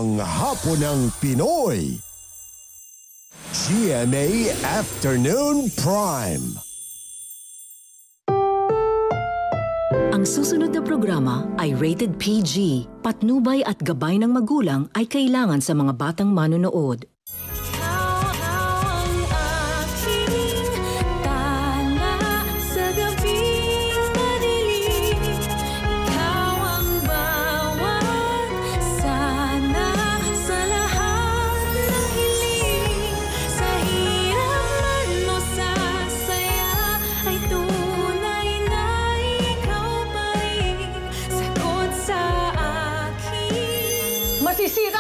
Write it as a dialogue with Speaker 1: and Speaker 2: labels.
Speaker 1: ang Hapon ng Pinoy. GMA Afternoon Prime.
Speaker 2: Ang susunod na programa ay rated PG. Patnubay at gabay ng magulang ay kailangan sa mga batang manonood.
Speaker 3: Masisira